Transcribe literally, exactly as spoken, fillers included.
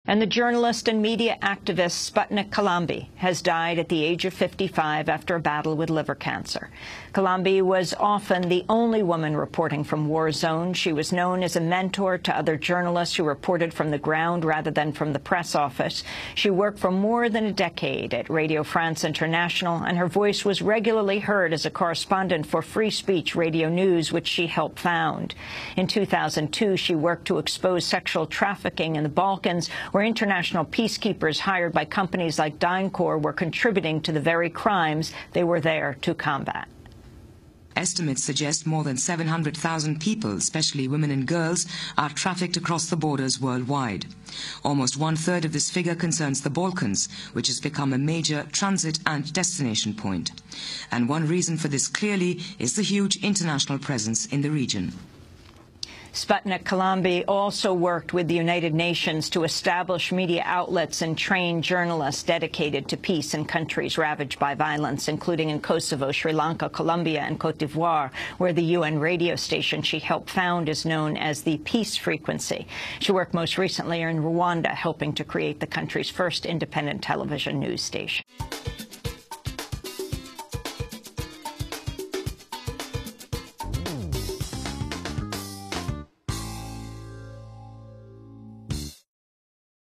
And the journalist and media activist Sputnik Kalambi has died at the age of fifty-five after a battle with liver cancer. Kalambi was often the only woman reporting from war zones. She was known as a mentor to other journalists who reported from the ground rather than from the press office. She worked for more than a decade at Radio France International, and her voice was regularly heard as a correspondent for Free Speech Radio News, which she helped found. In two thousand two, she worked to expose sexual trafficking in the Balkans, where international peacekeepers hired by companies like DynCorp were contributing to the very crimes they were there to combat. Estimates suggest more than seven hundred thousand people, especially women and girls, are trafficked across the borders worldwide. Almost one-third of this figure concerns the Balkans, which has become a major transit and destination point. And one reason for this clearly is the huge international presence in the region. Sputnik Kalambi also worked with the United Nations to establish media outlets and train journalists dedicated to peace in countries ravaged by violence, including in Kosovo, Sri Lanka, Colombia, and Cote d'Ivoire, where the U N radio station she helped found is known as the Peace Frequency. She worked most recently in Rwanda, helping to create the country's first independent television news station.